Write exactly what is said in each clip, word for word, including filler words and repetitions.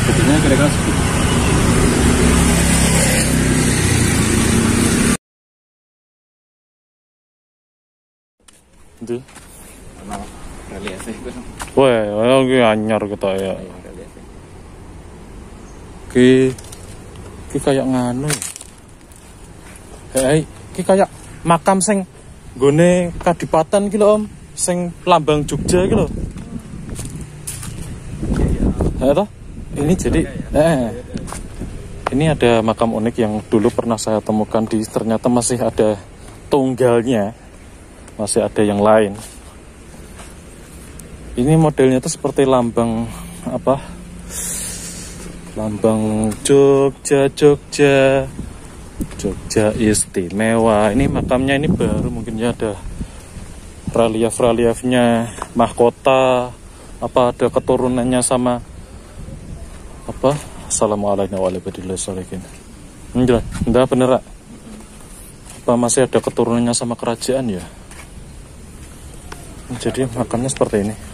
gedenya kira-kira segitu. Ndi? Ana relief itu. Wah, iki anyar kita ya. Ki ki kayak nganu. Hei, ki kayak makam sing nggone Kadipaten ki lho, Om. Sing lambang Jogja ki lho. Ya toh? Ini jadi eh ini ada makam unik yang dulu pernah saya temukan di ternyata masih ada tunggalnya. Masih ada yang lain. Ini modelnya tuh seperti lambang apa? Lambang Jogja, Jogja, Jogja istimewa. Ini makamnya ini baru, mungkin ya ada relief-reliefnya, mahkota, apa ada keturunannya sama apa? Assalamualaikum warahmatullahi wabarakatuh. Enggak, enggak bener. Apa masih ada keturunannya sama kerajaan ya? Jadi makamnya seperti ini.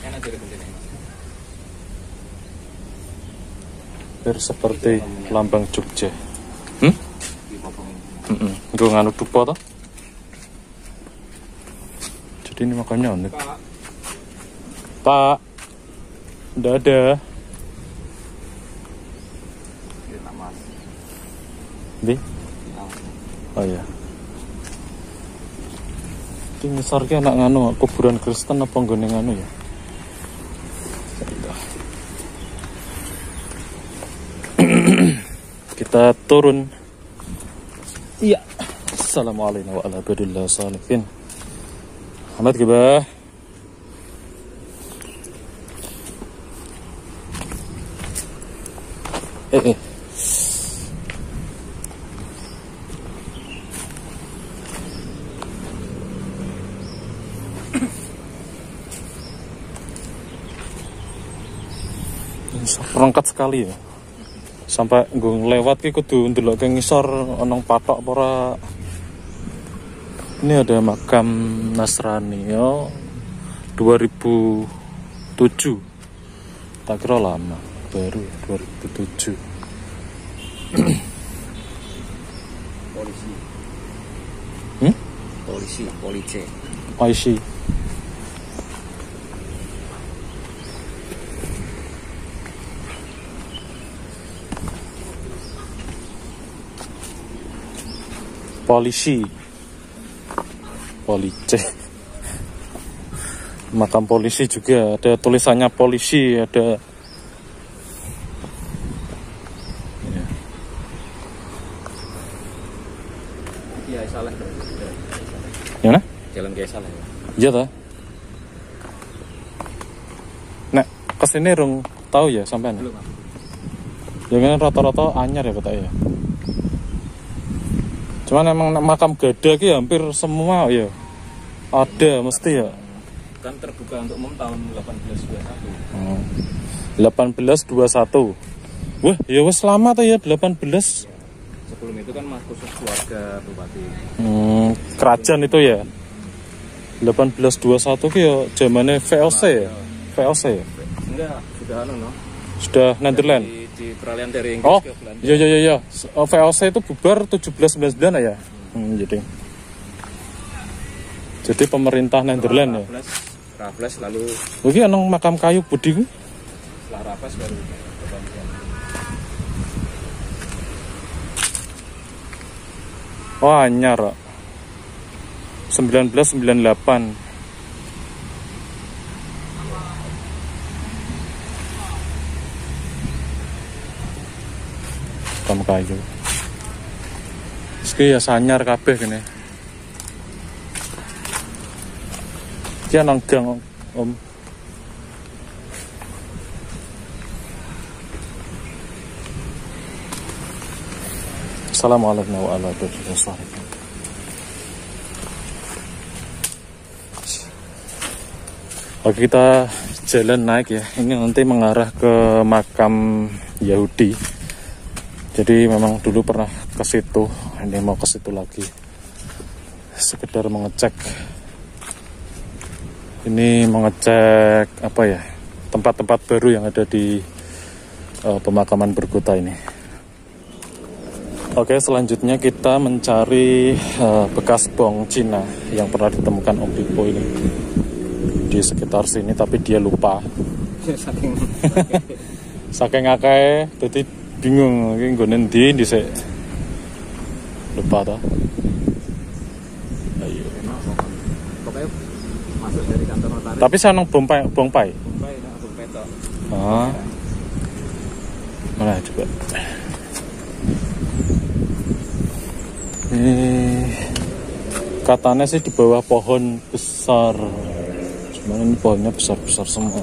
Biar seperti lambang Jogja. Hmm? Heeh. Gue nganu dupa toh. Jadi ini makamnya unik. Pak. Nggak ada. Di? Oh iya. Ini ngisor ki anak nganu kuburan Kristen apa nggone nganu ya? Kita turun. Iya. Assalamualaikum warahmatullahi wabarakatuh. Ahmad gimana? Eh eh. Rongkat sekali ya. Sampai gue lewat ki kudu ndelok ke ngisor onong patok apa ora. Ini ada makam Nasrani ya dua ribu tujuh. Tak kira lama, baru dua ribu tujuh. Polisi. Hmm? Polisi, polisi. Polisi. Polisi, polisi, makam polisi juga ada tulisannya polisi, ada ya. Iya salah. Gimana? Jalan kayak salah ya. Iya toh. Nek kesini rung tahu ya sampean. Belum. Ya kan rata-rata anyar ya kata ya. Cuman emang makam Gada ki hampir semua ya ada mesti ya. Kan terbuka untuk umum tahun delapan belas dua puluh satu. Hmm. delapan belas dua puluh satu. Wah, ya wes lama tuh ya delapan belas. Sebelum itu kan mas khusus keluarga bupati. Hmm, kerajaan itu ya. delapan belas dua puluh satu ki ya zamannya V O C ya. V O C ya. Enggak, sudah anu no. Sudah Netherlands. Di, di peralihan dari Inggris Oh, ke Belanda. iya iya iya. Oh, V O C itu bubar tujuh belas sembilan puluh sembilan ya. Hmm, jadi. Jadi pemerintah Netherlands ya. Raffles lalu Iki ana makam kayu budi ku. setelah Raffles baru kebanyakan. Oh, anyar. seribu sembilan ratus sembilan puluh delapan. Makam kayu. Iki ya sanyar kabeh kene. Iki nang gang, Om. Assalamualaikum warahmatullahi wabarakatuh. Oke, kita jalan naik ya. Ini nanti mengarah ke makam Yahudi. Jadi memang dulu pernah ke situ. Ini mau ke situ lagi. Sekedar mengecek. Ini mengecek apa ya? Tempat-tempat baru yang ada di uh, pemakaman berkota ini. Oke, selanjutnya kita mencari uh, bekas bong Cina yang pernah ditemukan Om Pipo ini di sekitar sini, tapi dia lupa. Saking Saking akeh, jadi bingung iki nggone ndi dhisik. Lupa toh. Ayo. pokoknya masuk dari kantor notaris. Tapi sanang bong pai, bong pai. Bombay, nah, Bombay tok. Ah. Mana coba. Ini katanya sih di bawah pohon besar. Cuman ini pohonnya besar-besar semua.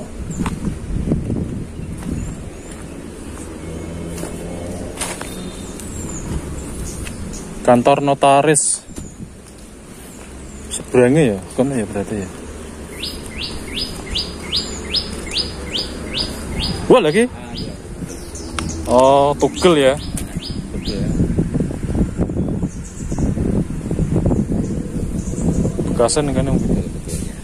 Kantor notaris seberangnya ya, kan ya berarti ya. Wah lagi? Ah, iya. Oh, tugel ya. Betul ya. Bekasan kan yang Betul, betul ya.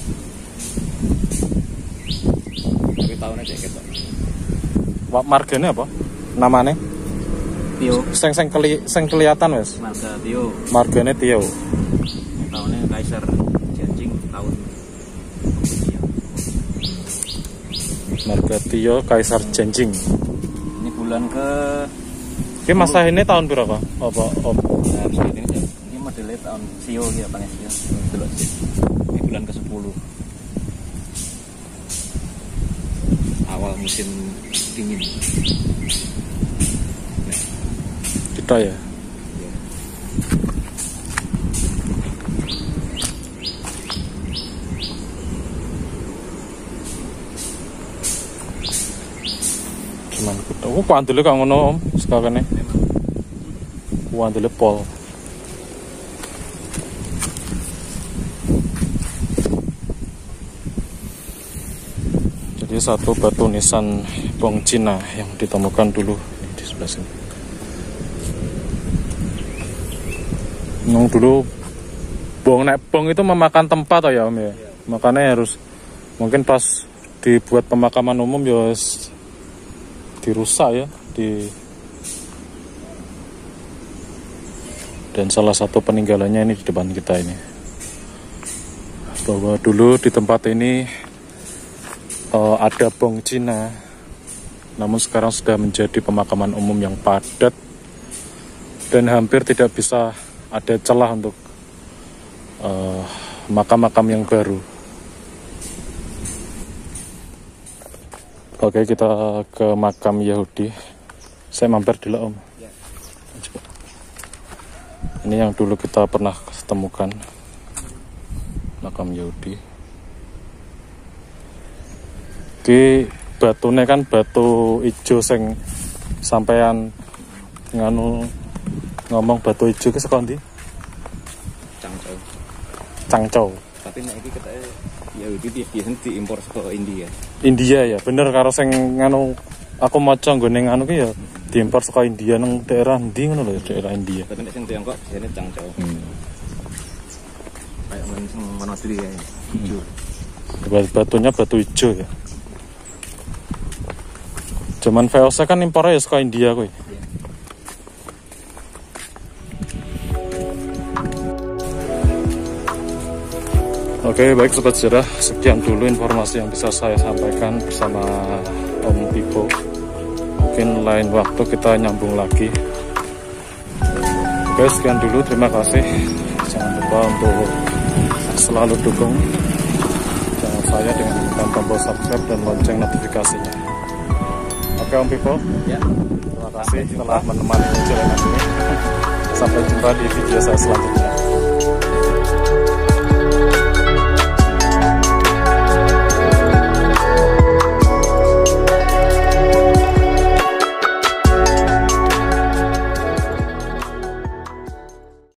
Tapi tahunnya cek ketok. Wak marganya apa? Namanya? Tio. Seng seng keli seng kelihatan wes. Marga Tio. Marganya Tio. Tahunnya Kaiser Janjing tahun. Marga Tio Kaisar Janjing. Ini bulan ke Oke, masa ini tahun berapa? Apa? Om? nah, harus ini aja. Ini modelnya tahun Sio ya, Pak Sio. Delok sih. Ini bulan ke sepuluh. Awal musim dingin. Kita ya. Cuman kita, oh kuandele kang ngono Om, sekakane. Kuandele pol. Jadi satu batu nisan bong Cina yang ditemukan dulu di sebelah sini. Yang dulu bong nek bong itu memakan tempat ya Om ya. Makanya harus mungkin pas dibuat pemakaman umum ya dirusak ya di dan salah satu peninggalannya ini di depan kita ini, bahwa dulu di tempat ini uh, ada bong Cina, namun sekarang sudah menjadi pemakaman umum yang padat dan hampir tidak bisa ada celah untuk uh, makam-makam yang baru. Oke, kita ke makam Yahudi. Saya mampir dulu Om. Ya. Coba. Ini yang dulu kita pernah temukan, makam Yahudi. Ki batunya kan batu ijo sing sampean nganu ngomong batu ijo ke sekondi? Cangcau. Cangcau. Tapi nek iki ketake Yahudi biasanya diimpor ke India. India ya, bener karo sing nganu aku maca nggone nganu ki ya diimpor saka India nang daerah ndi ngono lho, daerah India. Tapi nek sing Tiongkok biasanya cangcau. Hmm. Kayak men sing monodri ya. Hijau. Batunya batu hijau ya. Cuman V O C kan impornya ya saka India kuwi. Oke, baik sobat sejarah, sekian dulu informasi yang bisa saya sampaikan bersama Om Pipo. Mungkin lain waktu kita nyambung lagi. Oke, sekian dulu, terima kasih. Jangan lupa untuk selalu dukung channel saya dengan menekan tombol subscribe dan lonceng notifikasinya. Oke Om Pipo, Ya. terima kasih telah menemani perjalanan ini. Sampai jumpa di video saya selanjutnya.